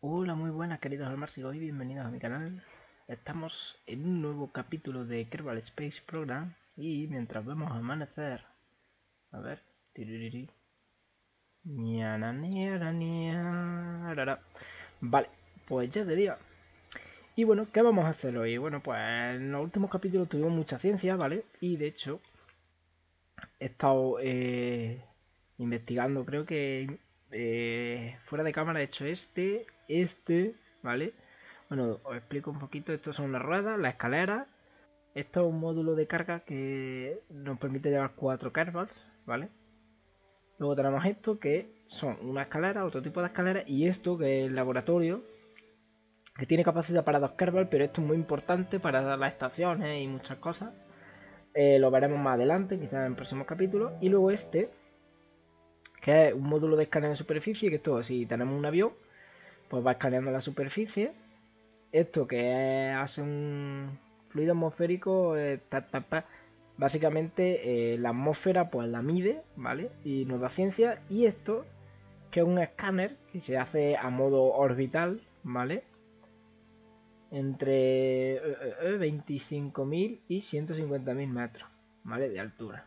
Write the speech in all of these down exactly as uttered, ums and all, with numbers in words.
Hola, muy buenas queridos almárcigos y bienvenidos a mi canal. Estamos en un nuevo capítulo de Kerbal Space Program y mientras vemos amanecer, a ver, tiririri, ñananiaraniarara. Vale, pues ya es de día. Y bueno, ¿qué vamos a hacer hoy? Bueno, pues en los últimos capítulos tuvimos mucha ciencia, ¿vale? Y de hecho he estado eh, investigando, creo que eh, fuera de cámara he hecho este, este, ¿vale? Bueno, os explico un poquito. Estos son las ruedas, la escalera. Esto es un módulo de carga que nos permite llevar cuatro Kerbals, ¿vale? Luego tenemos esto que son una escalera, otro tipo de escalera, y esto que es el laboratorio, que tiene capacidad para dos Kerbals, pero esto es muy importante para las estaciones y muchas cosas. Eh, lo veremos más adelante, quizás en próximos capítulos. Y luego este, que es un módulo de escáner de superficie, que esto, si tenemos un avión, pues va escaneando la superficie. Esto que hace un fluido atmosférico, eh, ta, ta, ta, básicamente eh, la atmósfera pues la mide, ¿vale? Y nos da ciencia. Y esto, que es un escáner que se hace a modo orbital, ¿vale? Entre eh, eh, veinticinco mil y ciento cincuenta mil metros, ¿vale? De altura.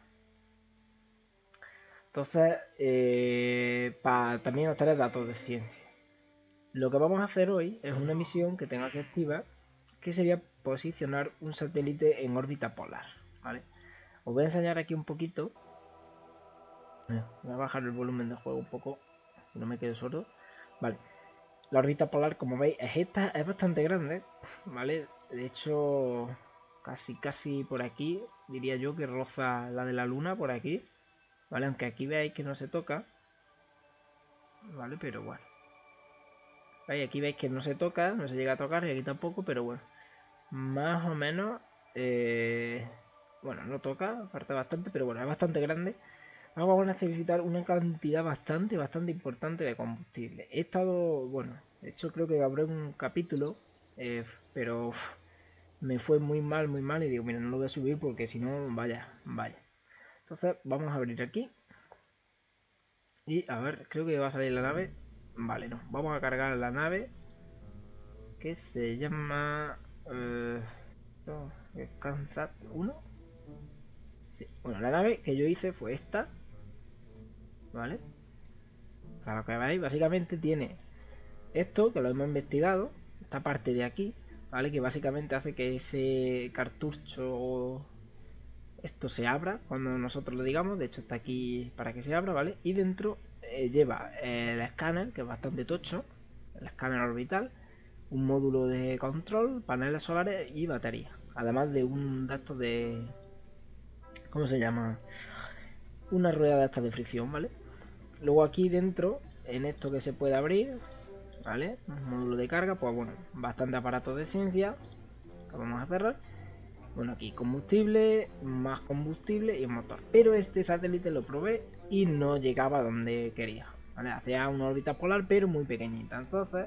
Entonces, eh, para también obtener datos de ciencia. Lo que vamos a hacer hoy es una misión que tenga que activar, que sería posicionar un satélite en órbita polar, ¿vale? Os voy a enseñar aquí un poquito. Voy a bajar el volumen del juego un poco, si no me quedo sordo. Vale, la órbita polar, como veis, es esta, es bastante grande, ¿vale? De hecho, casi casi por aquí, diría yo que roza la de la luna por aquí, ¿vale? Aunque aquí veáis que no se toca, ¿vale? Pero bueno. ¿Veis? Aquí veis que no se toca, no se llega a tocar y aquí tampoco, pero bueno. Más o menos, eh, bueno, no toca, falta bastante, pero bueno, es bastante grande. Vamos a necesitar una cantidad bastante, bastante importante de combustible. He estado, bueno, de hecho creo que habré un capítulo, eh, pero uf, me fue muy mal, muy mal y digo, mira, no lo voy a subir porque si no, vaya, vaya. Entonces vamos a abrir aquí y a ver, creo que va a salir la nave. Vale, no, vamos a cargar la nave que se llama... Eh, no, Kansat uno. Sí. Bueno, la nave que yo hice fue esta, ¿vale? Para lo que veáis, básicamente tiene esto, que lo hemos investigado, esta parte de aquí, ¿vale? Que básicamente hace que ese cartucho, esto se abra cuando nosotros lo digamos. De hecho está aquí para que se abra, ¿vale? Y dentro eh, lleva el escáner, que es bastante tocho, el escáner orbital, un módulo de control, paneles solares y batería. Además de un de estos de... ¿Cómo se llama? Una rueda de estas de fricción, ¿vale? Luego aquí dentro, en esto que se puede abrir, ¿vale? Un módulo de carga, pues bueno, bastante aparato de ciencia que vamos a cerrar. Bueno, aquí combustible, más combustible y un motor. Pero este satélite lo probé y no llegaba a donde quería, ¿vale? Hacía una órbita polar, pero muy pequeñita. Entonces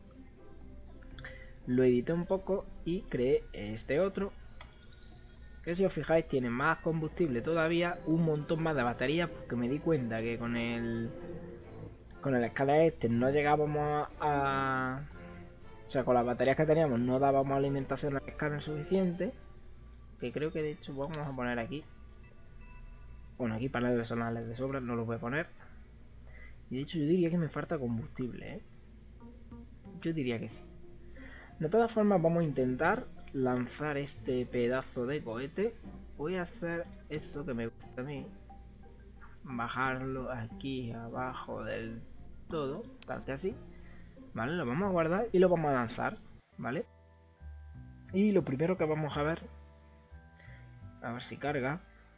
lo edité un poco y creé este otro, que si os fijáis tiene más combustible todavía, un montón más de baterías, porque me di cuenta que con el con el escala este no llegábamos a... O sea, con las baterías que teníamos no dábamos alimentación al escáner suficiente. Que creo que de hecho vamos a poner aquí. Bueno, aquí paneles solares de sobra, no los voy a poner. Y de hecho yo diría que me falta combustible, ¿eh? Yo diría que sí. De todas formas vamos a intentar lanzar este pedazo de cohete. Voy a hacer esto que me gusta a mí. Bajarlo aquí abajo del todo, tal que así. ¿Vale? Lo vamos a guardar y lo vamos a lanzar, ¿vale? Y lo primero que vamos a ver, a ver si carga.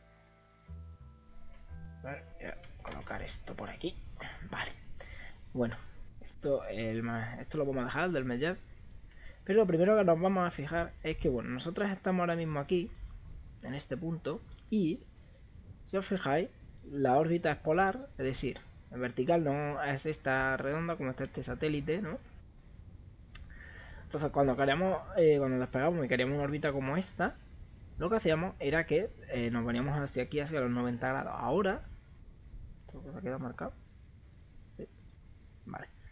A ver, voy a colocar esto por aquí. Vale. Bueno, esto, el, esto lo vamos a dejar del Medjed. Pero lo primero que nos vamos a fijar es que, bueno, nosotros estamos ahora mismo aquí, en este punto, y si os fijáis, la órbita es polar, es decir, en vertical no es esta redonda como está este satélite, ¿no? Entonces cuando queríamos, eh, cuando despegamos y queríamos una órbita como esta, lo que hacíamos era que eh, nos veníamos hacia aquí, hacia los noventa grados. Ahora, esto que se queda marcado, ¿sí? Vale.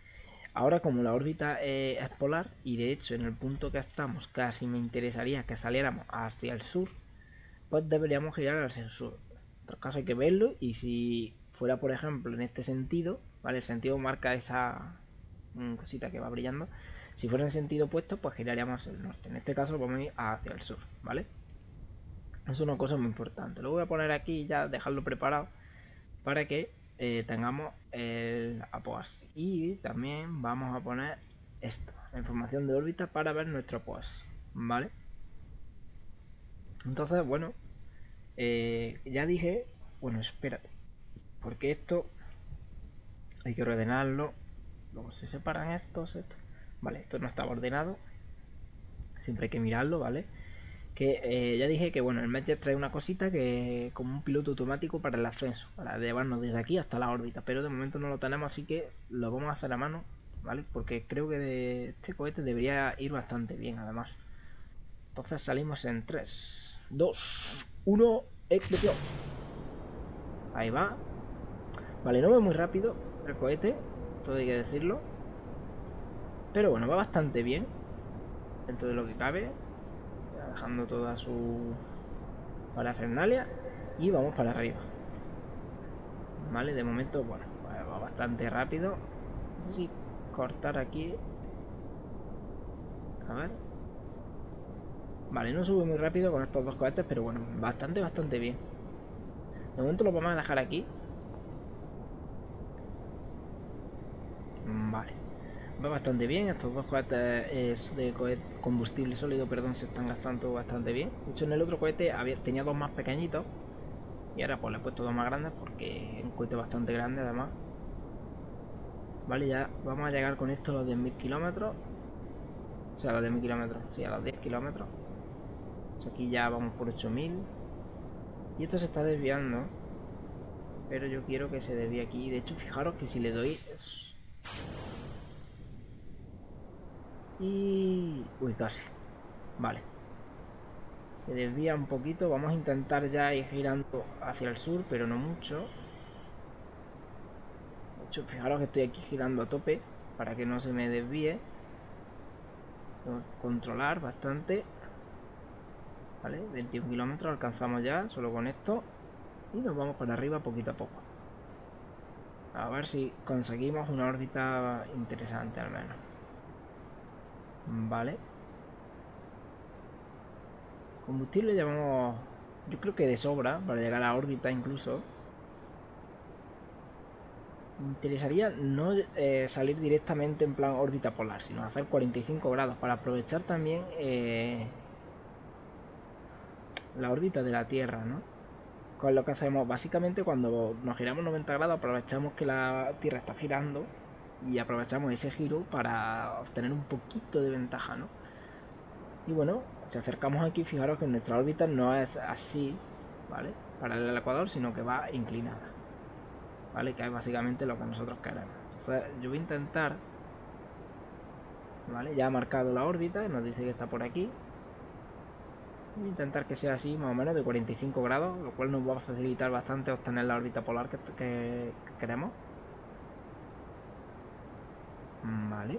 Ahora, como la órbita eh, es polar, y de hecho en el punto que estamos casi me interesaría que saliéramos hacia el sur, pues deberíamos girar hacia el sur. En otro caso hay que verlo, y si fuera por ejemplo en este sentido, ¿vale? El sentido marca esa mm, cosita que va brillando. Si fuera en sentido opuesto, pues giraríamos hacia el norte. En este caso vamos a ir hacia el sur, ¿vale? Es una cosa muy importante. Lo voy a poner aquí, ya dejarlo preparado para que eh, tengamos el apoas. Y también vamos a poner esto, la información de órbita para ver nuestro apoas, ¿vale? Entonces, bueno, eh, ya dije, bueno, espérate, porque esto hay que ordenarlo. Luego se separan estos, estos. Vale, esto no estaba ordenado, siempre hay que mirarlo, ¿vale? Que eh, ya dije que bueno, el Medjet trae una cosita que como un piloto automático para el ascenso, para llevarnos desde aquí hasta la órbita, pero de momento no lo tenemos, así que lo vamos a hacer a mano, ¿vale? Porque creo que de este cohete debería ir bastante bien, además. Entonces salimos en tres, dos, uno, explosión. Ahí va. Vale, no va muy rápido el cohete, todo hay que decirlo, pero bueno, va bastante bien dentro de lo que cabe, dejando toda su parafernalia, y vamos para arriba. Vale, de momento, bueno, va bastante rápido. No sé si cortar aquí. A ver. Vale, no sube muy rápido con estos dos cohetes, pero bueno, bastante, bastante bien. De momento lo vamos a dejar aquí. Vale. Va bastante bien, estos dos cohetes de cohete, combustible sólido, perdón, se están gastando bastante bien. De hecho, en el otro cohete había, tenía dos más pequeñitos, y ahora pues le he puesto dos más grandes porque es un cohete bastante grande además. Vale, ya vamos a llegar con esto a los diez mil kilómetros. O sea, a los diez mil kilómetros, sí, a los diez kilómetros. Aquí ya vamos por ocho mil. Y esto se está desviando, pero yo quiero que se desvíe aquí. De hecho, fijaros que si le doy... Y... Uy, casi. Vale. Se desvía un poquito. Vamos a intentar ya ir girando hacia el sur, pero no mucho. De hecho, fijaros que estoy aquí girando a tope para que no se me desvíe. Tengo que controlar bastante. Vale, veintiún kilómetros alcanzamos ya, solo con esto. Y nos vamos para arriba poquito a poco. A ver si conseguimos una órbita interesante al menos. Vale. Combustible llevamos, yo creo que de sobra para llegar a la órbita incluso. Me interesaría no eh, salir directamente en plan órbita polar, sino hacer cuarenta y cinco grados para aprovechar también eh, la órbita de la Tierra, ¿no? Con lo que hacemos básicamente cuando nos giramos noventa grados, aprovechamos que la Tierra está girando y aprovechamos ese giro para obtener un poquito de ventaja, ¿no? Y bueno, si acercamos aquí, fijaros que nuestra órbita no es así, ¿vale? Paralela al ecuador, sino que va inclinada, ¿vale? Que es básicamente lo que nosotros queremos. Entonces yo voy a intentar, ¿vale? Ya ha marcado la órbita, nos dice que está por aquí. Voy a intentar que sea así, más o menos de cuarenta y cinco grados, lo cual nos va a facilitar bastante obtener la órbita polar que, que, que queremos. Vale.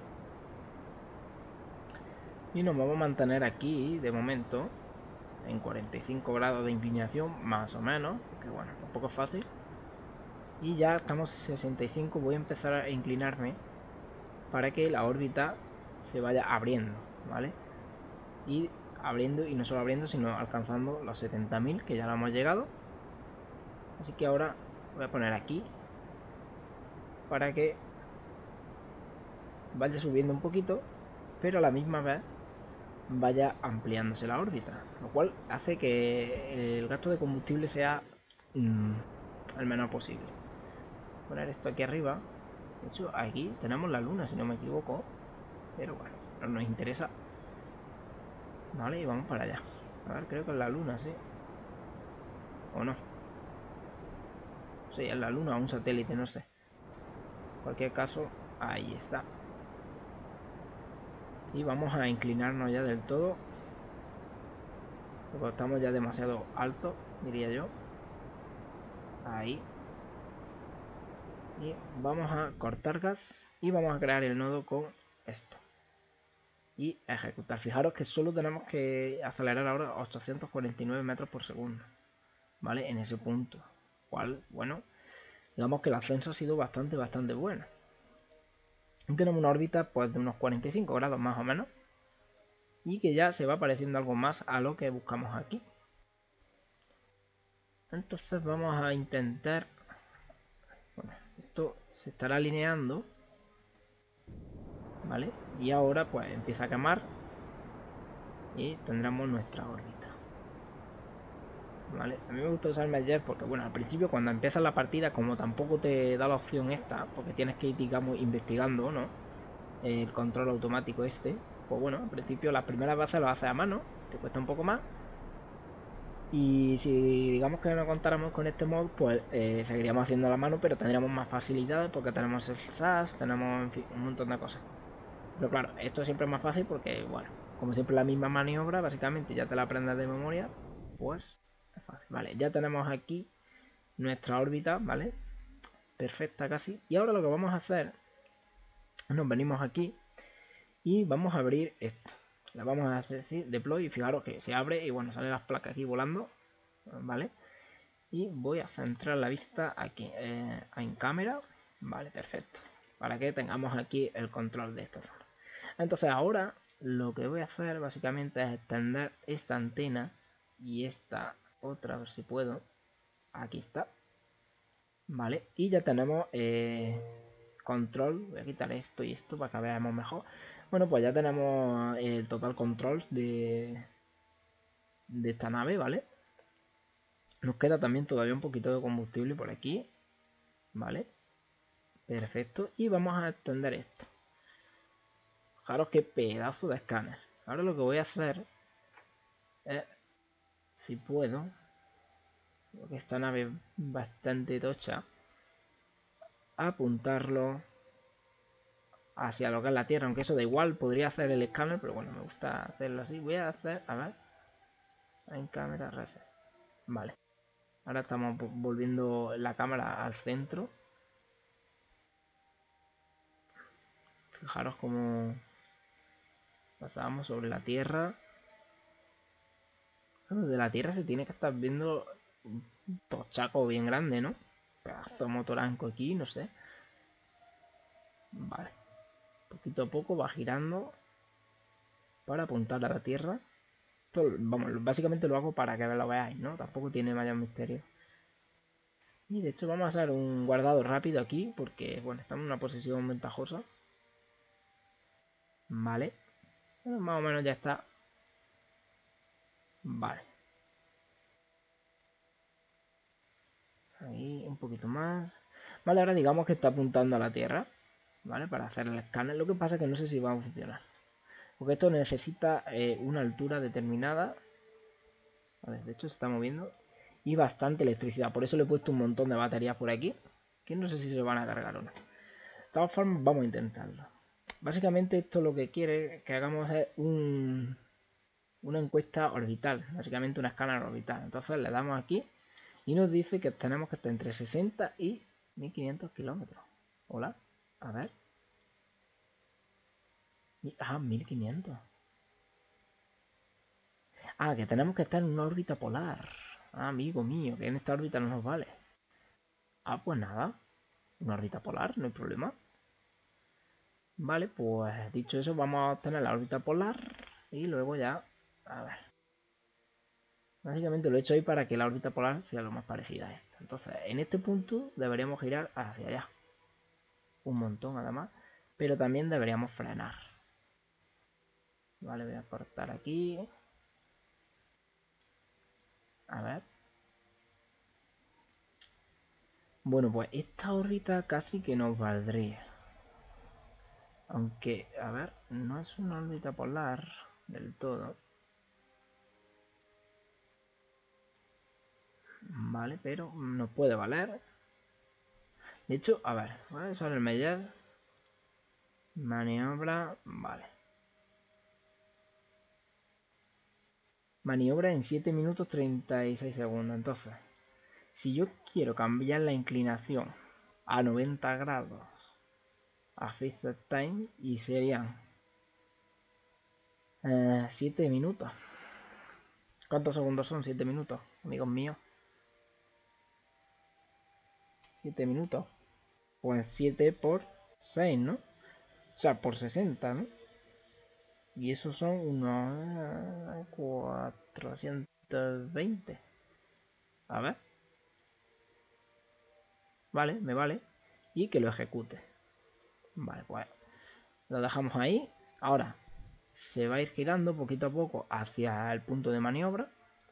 Y nos vamos a mantener aquí, de momento, en cuarenta y cinco grados de inclinación, más o menos, porque bueno, tampoco es fácil. Y ya estamos sesenta y cinco, voy a empezar a inclinarme para que la órbita se vaya abriendo, ¿vale? Y abriendo, y no solo abriendo, sino alcanzando los setenta mil, que ya lo hemos llegado. Así que ahora voy a poner aquí para que vaya subiendo un poquito, pero a la misma vez vaya ampliándose la órbita, lo cual hace que el gasto de combustible sea mmm, el menor posible. Voy a poner esto aquí arriba. De hecho, aquí tenemos la luna, si no me equivoco, pero bueno, no nos interesa. Vale, y vamos para allá. A ver, creo que es la luna, sí. ¿O no? Sí, es la luna o un satélite, no sé. En cualquier caso, ahí está. Y vamos a inclinarnos ya del todo, porque estamos ya demasiado alto, diría yo. Ahí. Y vamos a cortar gas y vamos a crear el nodo con esto. Y ejecutar. Fijaros que solo tenemos que acelerar ahora ochocientos cuarenta y nueve metros por segundo. ¿Vale? En ese punto. Cual, bueno, digamos que el ascenso ha sido bastante, bastante bueno. Y tenemos una órbita pues de unos cuarenta y cinco grados más o menos. Y que ya se va pareciendo algo más a lo que buscamos aquí. Entonces vamos a intentar... Bueno, esto se estará alineando. ¿Vale? Y ahora pues empieza a quemar. Y tendremos nuestra órbita. ¿Vale? A mí me gusta usar Meyer porque, bueno, al principio cuando empiezas la partida, como tampoco te da la opción esta, porque tienes que ir, digamos, investigando, ¿no? El control automático este, pues bueno, al principio las primeras bases lo haces a mano, te cuesta un poco más. Y si digamos que no contáramos con este mod, pues eh, seguiríamos haciendo a la mano, pero tendríamos más facilidades porque tenemos el S A S, tenemos, en fin, un montón de cosas. Pero claro, esto siempre es más fácil porque, bueno, como siempre la misma maniobra, básicamente ya te la aprendes de memoria, pues es fácil. Vale, ya tenemos aquí nuestra órbita, ¿vale? Perfecta casi. Y ahora lo que vamos a hacer, nos venimos aquí y vamos a abrir esto. Le vamos a decir deploy y fijaros que se abre y bueno, salen las placas aquí volando, ¿vale? Y voy a centrar la vista aquí, eh, en cámara, vale, perfecto. Para que tengamos aquí el control de esta zona. Entonces ahora lo que voy a hacer básicamente es extender esta antena y esta otra, a ver si puedo. Aquí está. Vale, y ya tenemos eh, control. Voy a quitar esto y esto para que veamos mejor. Bueno, pues ya tenemos el total control de, de esta nave, ¿vale? Nos queda también todavía un poquito de combustible por aquí. ¿Vale? Perfecto. Y vamos a extender esto. Fijaros qué pedazo de escáner. Ahora lo que voy a hacer es, si puedo, porque esta nave es bastante tocha, apuntarlo hacia lo que es la Tierra, aunque eso da igual, podría hacer el escáner, pero bueno, me gusta hacerlo así. Voy a hacer, a ver, en cámara reset. Vale, ahora estamos volviendo la cámara al centro. Fijaros cómo pasamos sobre la Tierra. De la Tierra se tiene que estar viendo un tochaco bien grande, ¿no? Pedazo de motoranco aquí, no sé. Vale. Poquito a poco va girando para apuntar a la Tierra. Esto, vamos, básicamente lo hago para que lo veáis, ¿no? Tampoco tiene mayor misterio. Y de hecho vamos a hacer un guardado rápido aquí porque, bueno, estamos en una posición ventajosa. Vale. Bueno, más o menos ya está. Vale. Ahí un poquito más. Vale, ahora digamos que está apuntando a la Tierra. ¿Vale? Para hacer el escáner. Lo que pasa es que no sé si va a funcionar. Porque esto necesita eh, una altura determinada. Vale, de hecho se está moviendo. Y bastante electricidad. Por eso le he puesto un montón de baterías por aquí. Que no sé si se van a cargar o no. De todas formas, vamos a intentarlo. Básicamente esto lo que quiere que hagamos es un, una encuesta orbital. Básicamente una escáner orbital. Entonces le damos aquí. Y nos dice que tenemos que estar entre sesenta y mil quinientos kilómetros. Hola. A ver. Ah, mil quinientos. Ah, que tenemos que estar en una órbita polar. Ah, amigo mío, que en esta órbita no nos vale. Ah, pues nada. Una órbita polar, no hay problema. Vale, pues dicho eso, vamos a tener la órbita polar. Y luego ya... A ver. Básicamente lo he hecho ahí para que la órbita polar sea lo más parecida a esta. Entonces, en este punto deberíamos girar hacia allá. Un montón, además. Pero también deberíamos frenar. Vale, voy a cortar aquí. A ver. Bueno, pues esta órbita casi que nos valdría. Aunque, a ver, no es una órbita polar del todo. Vale, pero nos puede valer. De hecho, a ver, voy a usar el Meyer. Maniobra, vale. Maniobra en siete minutos treinta y seis segundos. Entonces, si yo quiero cambiar la inclinación a noventa grados a fixed time y serían eh, siete minutos. ¿Cuántos segundos son siete minutos, amigos míos? siete minutos. Pues siete por seis, ¿no? O sea, por sesenta, ¿no? Y esos son unos cuatrocientos veinte. A ver. Vale, me vale. Y que lo ejecute. Vale, pues lo dejamos ahí. Ahora se va a ir girando poquito a poco hacia el punto de maniobra.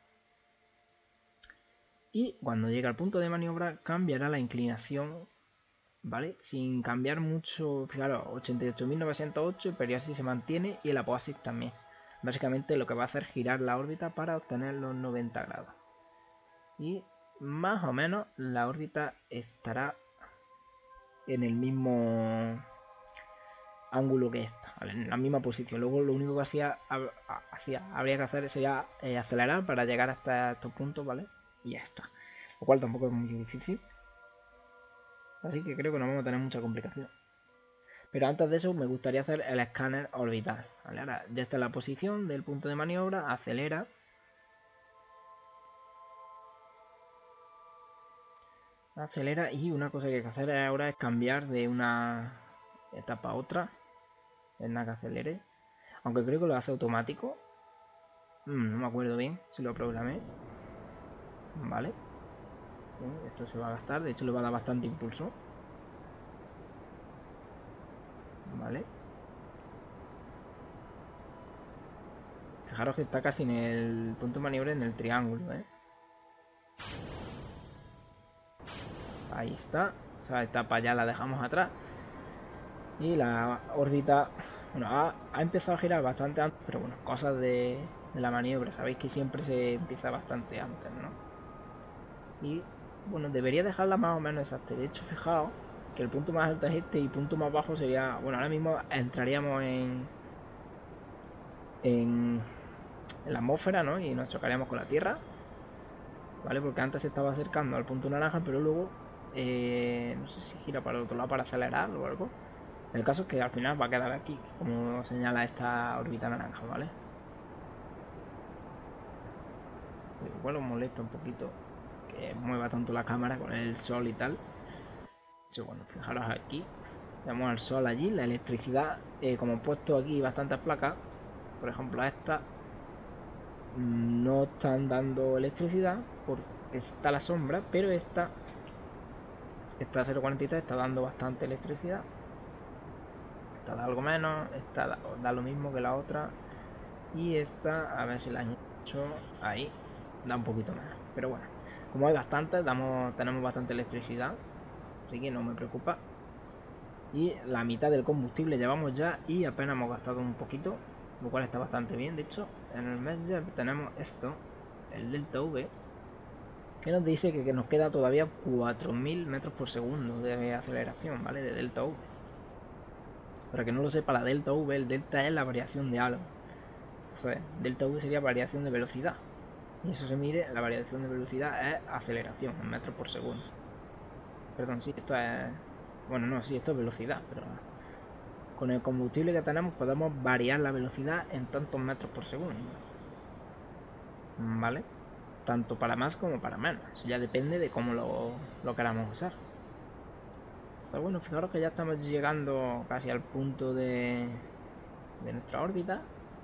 Y cuando llegue al punto de maniobra cambiará la inclinación, ¿vale? Sin cambiar mucho. Fijaros, ochenta y ocho mil novecientos ocho, el periapsis se mantiene y el apóasis también. Básicamente lo que va a hacer es girar la órbita para obtener los noventa grados. Y más o menos la órbita estará en el mismo ángulo que esta, ¿vale? En la misma posición. Luego lo único que hacía, hacía habría que hacer sería eh, acelerar para llegar hasta estos puntos, ¿vale? Y ya está. Lo cual tampoco es muy difícil. Así que creo que no vamos a tener mucha complicación. Pero antes de eso me gustaría hacer el escáner orbital, ¿vale? Ahora, desde la posición del punto de maniobra, acelera. Acelera y una cosa que hay que hacer ahora es cambiar de una etapa a otra. Es nada que acelere. Aunque creo que lo hace automático. Mm, no me acuerdo bien si lo programé. Vale. Bien, esto se va a gastar. De hecho le va a dar bastante impulso. Vale. Fijaros que está casi en el punto de maniobra, en el triángulo, ¿eh? Ahí está. Esa etapa ya la dejamos atrás. Y la órbita, bueno, ha, ha empezado a girar bastante antes, pero bueno, cosas de, de la maniobra. Sabéis que siempre se empieza bastante antes, ¿no? Y bueno, debería dejarla más o menos exacta. De hecho, fijaos que el punto más alto es este y el punto más bajo sería, bueno, ahora mismo entraríamos en en, en la atmósfera, ¿no? Y nos chocaríamos con la Tierra, ¿vale? Porque antes se estaba acercando al punto naranja, pero luego eh, no sé si gira para el otro lado para acelerar o algo. El caso es que al final va a quedar aquí, como señala esta órbita naranja, ¿vale? Igual os molesta un poquito que mueva tanto la cámara con el sol y tal. De hecho, bueno, fijaros aquí, tenemos al sol allí, la electricidad, eh, como he puesto aquí bastantes placas, por ejemplo a esta, no están dando electricidad porque está la sombra, pero esta, esta cero cuarenta y tres está dando bastante electricidad. Esta da algo menos, esta da, da lo mismo que la otra. Y esta, a ver si la han hecho ahí, da un poquito menos. Pero bueno, como hay bastante, damos, tenemos bastante electricidad, así que no me preocupa. Y la mitad del combustible llevamos ya y apenas hemos gastado un poquito, lo cual está bastante bien. De hecho, en el Messenger tenemos esto, el delta V, que nos dice que, que nos queda todavía cuatro mil metros por segundo de aceleración, ¿vale? De delta V. Para que no lo sepa, la delta V, el delta es la variación de algo. Entonces, delta V sería variación de velocidad. Y eso se mide, la variación de velocidad es aceleración en metros por segundo. Perdón, sí, esto es... Bueno, no, sí, esto es velocidad, pero... Con el combustible que tenemos podemos variar la velocidad en tantos metros por segundo. ¿Vale? Tanto para más como para menos. Eso ya depende de cómo lo, lo queramos usar. Pero bueno, fijaros que ya estamos llegando casi al punto de, de nuestra órbita.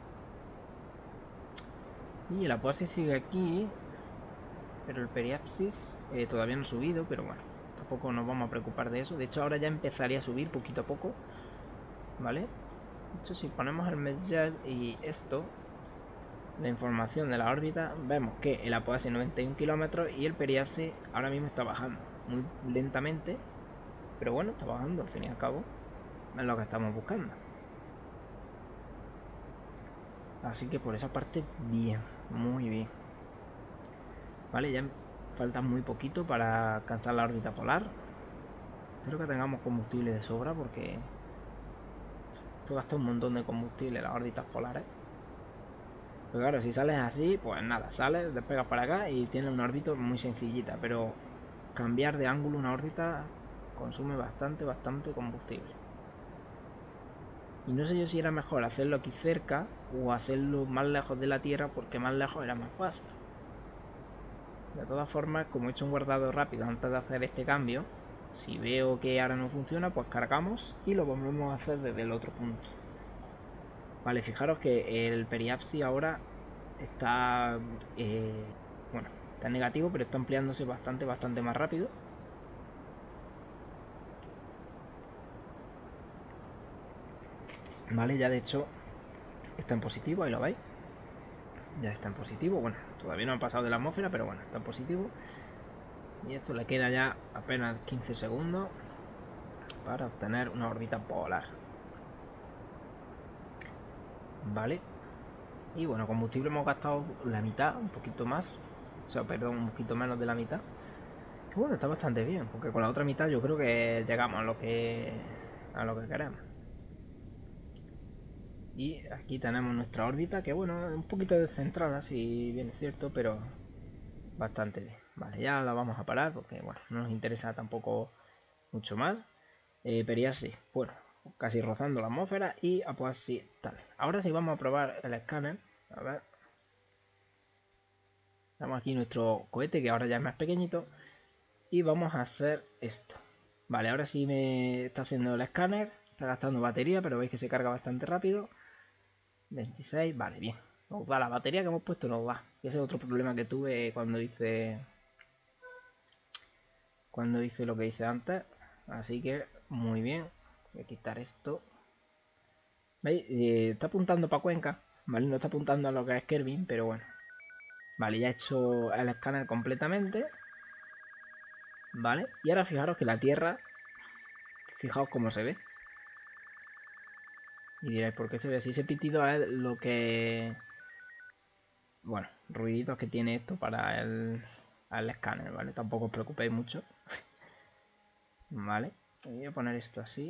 Y el apóasis sigue aquí, pero el periapsis eh, todavía no ha subido, pero bueno, tampoco nos vamos a preocupar de eso. De hecho, ahora ya empezaría a subir poquito a poco, ¿vale? De hecho, si ponemos el Messenger y esto, la información de la órbita, vemos que el apóasis noventa y un kilómetros y el periapsis ahora mismo está bajando, muy lentamente, pero bueno, está bajando al fin y al cabo, es lo que estamos buscando. Así que por esa parte, bien, muy bien. Vale, ya falta muy poquito para alcanzar la órbita polar. Espero que tengamos combustible de sobra porque esto gasta un montón de combustible las órbitas polares. Pero claro, si sales así, pues nada, sales, despegas para acá y tienes una órbita muy sencillita. Pero cambiar de ángulo una órbita consume bastante, bastante combustible. Y no sé yo si era mejor hacerlo aquí cerca o hacerlo más lejos de la Tierra, porque más lejos era más fácil. De todas formas, como he hecho un guardado rápido antes de hacer este cambio, si veo que ahora no funciona, pues cargamos y lo volvemos a hacer desde el otro punto. Vale, fijaros que el periapsis ahora está, eh, bueno, está negativo, pero está ampliándose bastante, bastante más rápido. Vale, ya de hecho está en positivo, ahí lo veis. Ya está en positivo, bueno, todavía no ha pasado de la atmósfera, pero bueno, está en positivo. Y esto le queda ya apenas quince segundos para obtener una órbita polar. Vale. Y bueno, combustible hemos gastado la mitad, un poquito más. O sea, perdón, un poquito menos de la mitad. Que bueno, está bastante bien, porque con la otra mitad yo creo que llegamos a lo que a lo que queremos. Y aquí tenemos nuestra órbita, que bueno, un poquito descentrada, si bien es cierto, pero bastante bien. Vale, ya la vamos a parar porque bueno, no nos interesa tampoco mucho más. Eh, Periapsis, bueno, casi rozando la atmósfera y apoapsis tal. Ahora sí vamos a probar el escáner. A ver. Damos aquí nuestro cohete, que ahora ya es más pequeñito. Y vamos a hacer esto. Vale, ahora sí me está haciendo el escáner. Está gastando batería, pero veis que se carga bastante rápido. veintiséis, vale, bien. Nos da la batería que hemos puesto, nos da. Y ese es otro problema que tuve cuando hice... Cuando hice lo que hice antes. Así que, muy bien. Voy a quitar esto. ¿Veis? Eh, está apuntando para Cuenca. Vale, no está apuntando a lo que es Kerbin, pero bueno. Vale, ya he hecho el escáner completamente. Vale, y ahora fijaros que la Tierra, fijaos cómo se ve. Y diréis, ¿por qué se ve así? Ese pitido es lo que... Bueno, ruiditos que tiene esto para el, el escáner, ¿vale? Tampoco os preocupéis mucho. Vale, voy a poner esto así.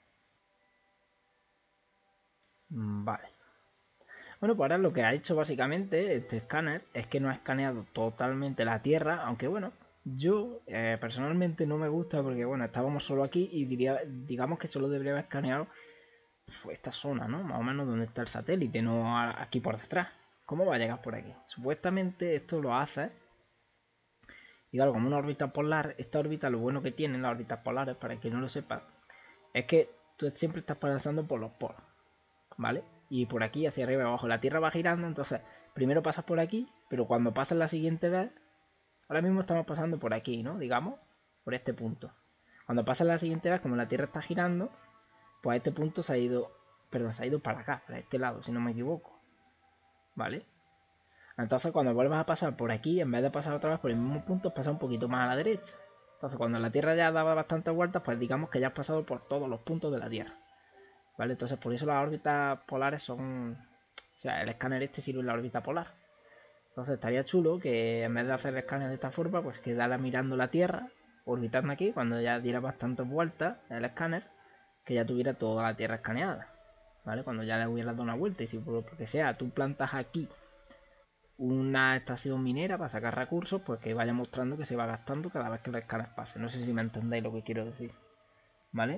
Vale. Bueno, pues ahora lo que ha hecho básicamente este escáner es que no ha escaneado totalmente la Tierra, aunque bueno, yo eh, personalmente no me gusta porque bueno, estábamos solo aquí y diría, digamos que solo debería haber escaneado esta zona, ¿no? Más o menos donde está el satélite, no aquí por detrás. ¿Cómo va a llegar por aquí? Supuestamente esto lo hace. Y claro, como una órbita polar, esta órbita, lo bueno que tienen las órbitas polares, para quien no lo sepa, es que tú siempre estás pasando por los polos, ¿vale? Y por aquí, hacia arriba y abajo, la Tierra va girando, entonces primero pasas por aquí, pero cuando pasas la siguiente vez, ahora mismo estamos pasando por aquí, ¿no? Digamos, por este punto. Cuando pasas la siguiente vez, como la Tierra está girando, pues a este punto se ha ido, perdón, se ha ido para acá, para este lado, si no me equivoco, ¿vale? Entonces cuando vuelvas a pasar por aquí, en vez de pasar otra vez por el mismo punto, pasa un poquito más a la derecha. Entonces cuando la Tierra ya daba bastantes vueltas, pues digamos que ya has pasado por todos los puntos de la Tierra. ¿Vale? Entonces por eso las órbitas polares son... O sea, el escáner este sirve en la órbita polar. Entonces estaría chulo que en vez de hacer el escáner de esta forma, pues quedara mirando la Tierra, orbitando aquí, cuando ya diera bastantes vueltas el escáner, que ya tuviera toda la Tierra escaneada. ¿Vale? Cuando ya le hubiera dado una vuelta y si por lo que sea tú plantas aquí una estación minera para sacar recursos, pues que vaya mostrando que se va gastando cada vez que el escáner pase. No sé si me entendéis lo que quiero decir, ¿vale?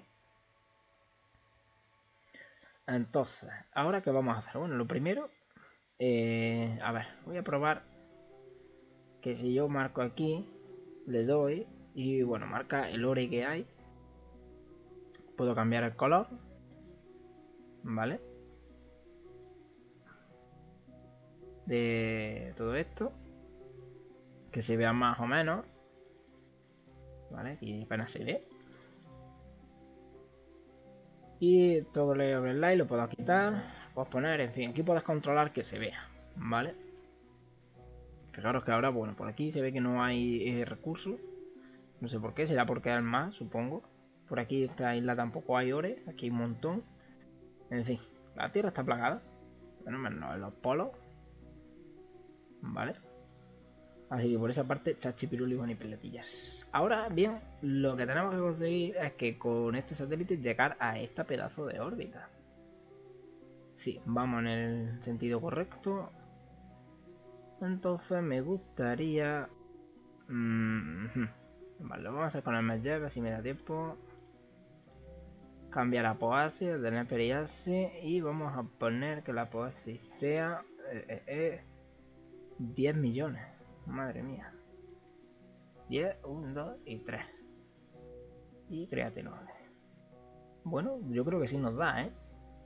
Entonces, ¿ahora qué vamos a hacer? Bueno, lo primero, eh, a ver, voy a probar que si yo marco aquí, le doy y bueno, marca el ore que hay. Puedo cambiar el color, ¿vale? De todo esto, que se vea más o menos, ¿vale? Aquí apenas se ve. Y todo el overlay lo puedo quitar, puedo poner, en fin, aquí puedes controlar que se vea, ¿vale? Fijaros que ahora, bueno, por aquí se ve que no hay eh, recursos, no sé por qué, será porque hay más, supongo. Por aquí esta isla tampoco hay ore, aquí hay un montón. En fin, la Tierra está plagada, bueno, menos en los polos, ¿vale? Así que por esa parte, chachipiruli y peletillas. Ahora bien, lo que tenemos que conseguir es que con este satélite llegar a esta pedazo de órbita. Sí, vamos en el sentido correcto. Entonces me gustaría... Mm -hmm. Vale, lo vamos a hacer con el Medjeb, si me da tiempo. Cambiar la apoasis, tener periasis y vamos a poner que la apoasis sea eh, eh, eh, diez millones. Madre mía. diez, uno, dos y tres. Y creatinol. Bueno, yo creo que sí nos da, ¿eh?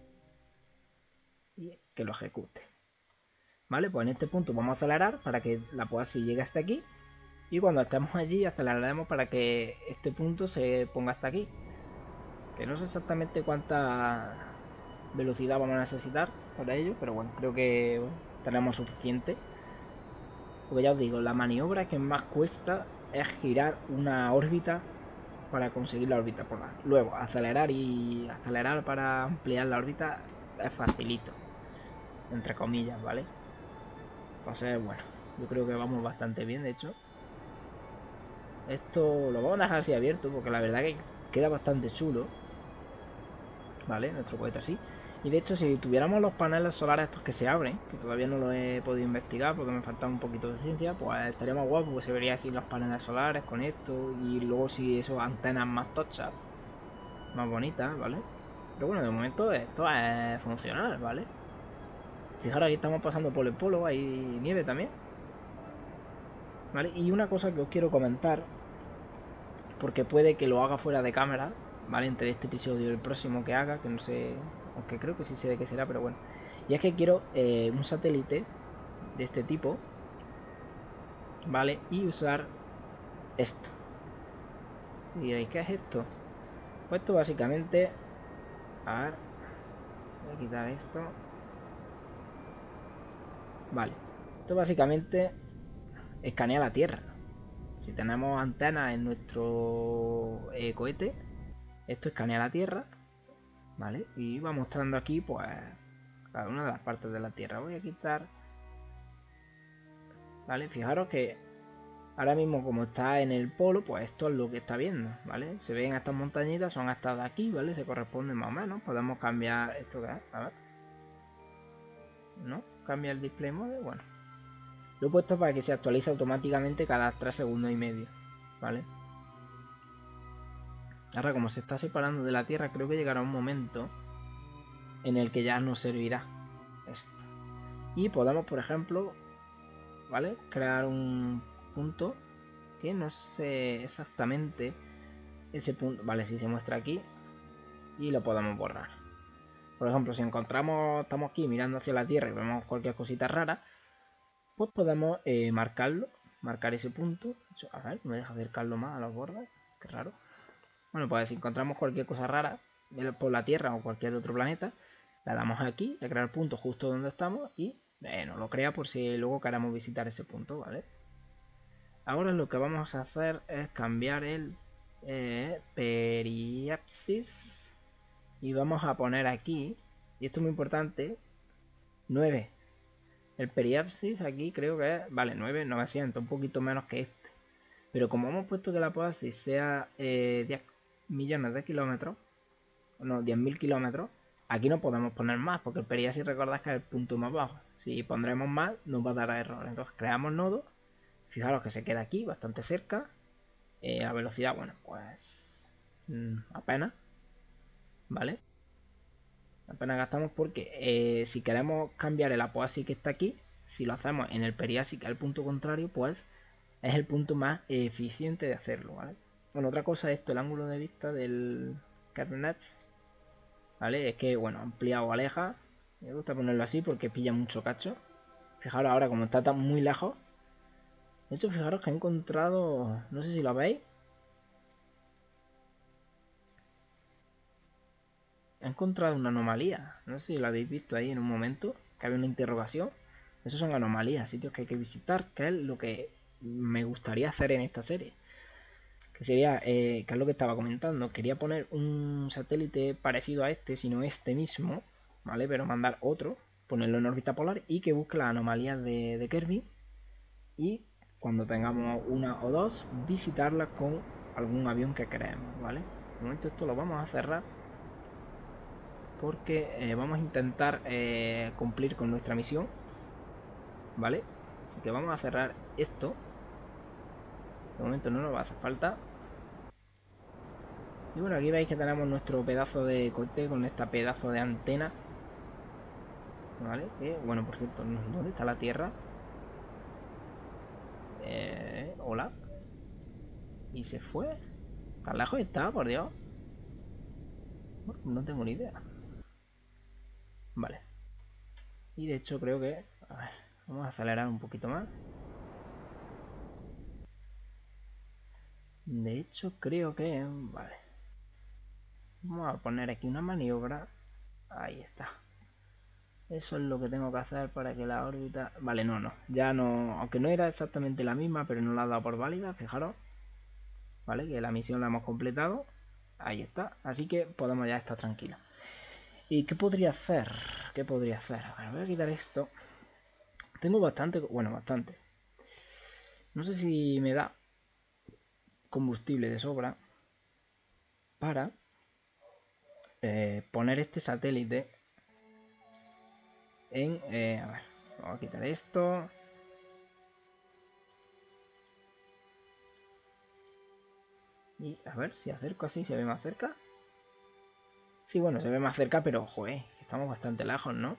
Y que lo ejecute. Vale, pues en este punto vamos a acelerar para que la apoasis llegue hasta aquí. Y cuando estemos allí aceleraremos para que este punto se ponga hasta aquí. Que no sé exactamente cuánta velocidad vamos a necesitar para ello, pero bueno, creo que bueno, tenemos suficiente. Porque ya os digo, la maniobra que más cuesta es girar una órbita para conseguir la órbita polar. Luego, acelerar y acelerar para ampliar la órbita es facilito, entre comillas, ¿vale? Entonces, bueno, yo creo que vamos bastante bien, de hecho. Esto lo vamos a dejar así abierto porque la verdad que queda bastante chulo. Vale, nuestro cohete así. Y de hecho, si tuviéramos los paneles solares estos que se abren, que todavía no lo he podido investigar porque me falta un poquito de ciencia, pues estaría más guapo porque se vería así los paneles solares con esto y luego si eso antenas más tochas, más bonitas, ¿vale? Pero bueno, de momento esto es funcional, ¿vale? Fijaros, aquí estamos pasando por el polo, hay nieve también. ¿Vale? Y una cosa que os quiero comentar, porque puede que lo haga fuera de cámara, ¿vale? Entre este episodio y el próximo que haga, que no sé, aunque creo que sí sé de qué será, pero bueno. Y es que quiero eh, un satélite de este tipo, ¿vale? Y usar esto. Y diréis, ¿qué es esto? Pues esto básicamente... A ver... Voy a quitar esto. Vale. Esto básicamente escanea la Tierra. Si tenemos antenas en nuestro eh, cohete, esto escanea la Tierra, ¿vale? Y va mostrando aquí, pues, cada una de las partes de la Tierra. Voy a quitar... ¿Vale? Fijaros que ahora mismo como está en el polo, pues esto es lo que está viendo, ¿vale? Se ven estas montañitas, son estas de aquí, ¿vale? Se corresponden más o menos. Podemos cambiar esto de... A ver. ¿No? Cambia el display mode, bueno. Lo he puesto para que se actualice automáticamente cada tres segundos y medio, ¿vale? Ahora como se está separando de la Tierra, creo que llegará un momento en el que ya nos servirá esto. Y podemos, por ejemplo, ¿vale? Crear un punto que no sé exactamente ese punto, vale, si se muestra aquí y lo podemos borrar. Por ejemplo, si encontramos, estamos aquí mirando hacia la Tierra y vemos cualquier cosita rara, pues podemos eh, marcarlo, marcar ese punto. A ver, me deja acercarlo más a los bordes, qué raro. Bueno, pues si encontramos cualquier cosa rara por la Tierra o cualquier otro planeta, le damos aquí, le crear punto justo donde estamos y eh, nos lo crea por si luego queremos visitar ese punto, ¿vale? Ahora lo que vamos a hacer es cambiar el eh, periapsis y vamos a poner aquí, y esto es muy importante, nueve. El periapsis aquí creo que es, vale, nueve, novecientos, un poquito menos que este. Pero como hemos puesto que la apoasis sea eh, diez millones de kilómetros, no, diez mil kilómetros, aquí no podemos poner más, porque el periapsis recordad que es el punto más bajo. Si pondremos más, nos va a dar error. Entonces creamos nodo. Fijaros que se queda aquí, bastante cerca. Eh, a velocidad, bueno, pues mmm, apenas, ¿vale? Apenas gastamos porque eh, si queremos cambiar el apoasis que está aquí, si lo hacemos en el periapsis, que es el punto contrario, pues es el punto más eficiente de hacerlo, ¿vale? Bueno, otra cosa es esto, el ángulo de vista del Kernets, ¿vale? Es que, bueno, amplía o aleja. Me gusta ponerlo así porque pilla mucho cacho. Fijaros ahora como está tan muy lejos. De hecho, fijaros que he encontrado, no sé si lo veis, he encontrado una anomalía. No sé si la habéis visto ahí en un momento, que había una interrogación. Esos son anomalías, sitios que hay que visitar, que es lo que me gustaría hacer en esta serie. Que sería, eh, que es lo que estaba comentando, quería poner un satélite parecido a este, sino este mismo, ¿vale? Pero mandar otro, ponerlo en órbita polar y que busque las anomalías de, de Kerbin. Y cuando tengamos una o dos, visitarlas con algún avión que queremos, ¿vale? De momento esto lo vamos a cerrar porque eh, vamos a intentar eh, cumplir con nuestra misión, ¿vale? Así que vamos a cerrar esto, De momento no nos va a hacer falta. Y bueno, aquí veis que tenemos nuestro pedazo de cohete con esta pedazo de antena. Vale, que bueno, por cierto, ¿dónde está la Tierra? Eh, hola. ¿Y se fue? ¿Tan lejos está, por Dios? Bueno, no tengo ni idea. Vale. Y de hecho creo que... A ver, vamos a acelerar un poquito más. De hecho creo que... Vale. Vamos a poner aquí una maniobra. Ahí está. Eso es lo que tengo que hacer para que la órbita... Vale, no, no. Ya no... Aunque no era exactamente la misma, pero no la ha dado por válida, fijaros. Vale, que la misión la hemos completado. Ahí está. Así que podemos ya estar tranquilos. ¿Y qué podría hacer? ¿Qué podría hacer? A ver, voy a quitar esto. Tengo bastante... Bueno, bastante. No sé si me da combustible de sobra para eh, poner este satélite en... Eh, a ver, vamos a quitar esto. Y a ver si acerco así, se ve más cerca. Sí, bueno, se ve más cerca, pero joder, estamos bastante lejos, ¿no?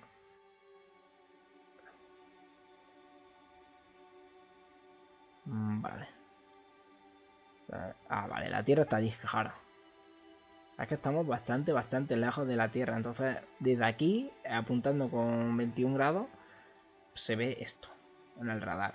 Mm, vale. Ah, vale, la Tierra está allí, fijaros. Es que estamos bastante, bastante lejos de la Tierra. Entonces, desde aquí, apuntando con veintiún grados, se ve esto en el radar.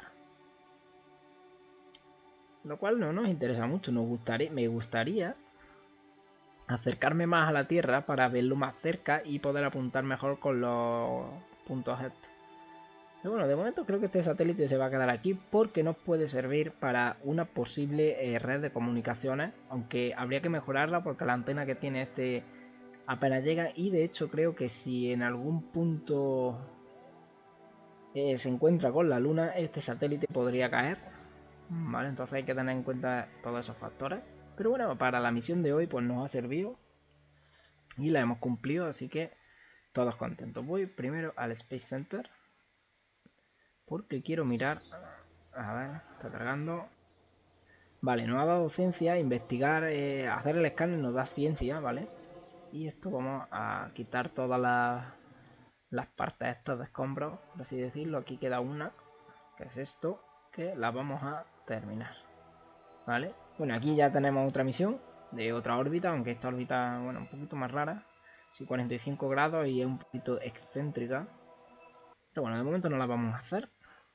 Lo cual no nos interesa mucho. Nos gustaría, me gustaría acercarme más a la Tierra para verlo más cerca y poder apuntar mejor con los puntos estos. Pero bueno, de momento creo que este satélite se va a quedar aquí porque nos puede servir para una posible eh, red de comunicaciones, aunque habría que mejorarla porque la antena que tiene este apenas llega, y de hecho creo que si en algún punto eh, se encuentra con la Luna, este satélite podría caer. Vale, entonces hay que tener en cuenta todos esos factores. Pero bueno, para la misión de hoy pues nos ha servido y la hemos cumplido, así que todos contentos. Voy primero al Space Center porque quiero mirar. A ver, está cargando. Vale, nos ha dado ciencia, investigar, eh, hacer el escáner nos da ciencia, ¿vale? Y esto vamos a quitar todas las, las partes estas de escombros, por así decirlo. Aquí queda una, que es esto, que la vamos a terminar, ¿vale? Bueno, aquí ya tenemos otra misión de otra órbita, aunque esta órbita, bueno, un poquito más rara. Sí, cuarenta y cinco grados y es un poquito excéntrica. Pero bueno, de momento no la vamos a hacer.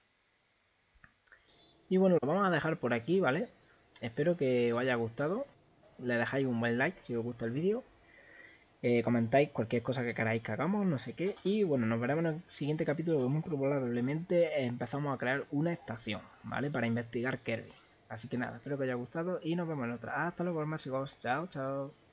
Y bueno, lo vamos a dejar por aquí, ¿vale? Espero que os haya gustado. Le dejáis un buen like si os gusta el vídeo. Eh, comentáis cualquier cosa que queráis que hagamos, no sé qué. Y bueno, nos veremos en el siguiente capítulo que muy probablemente empezamos a crear una estación, ¿vale? Para investigar Kirby. Así que nada, espero que os haya gustado y nos vemos en otra. Hasta luego, más chicos. Chao, chao.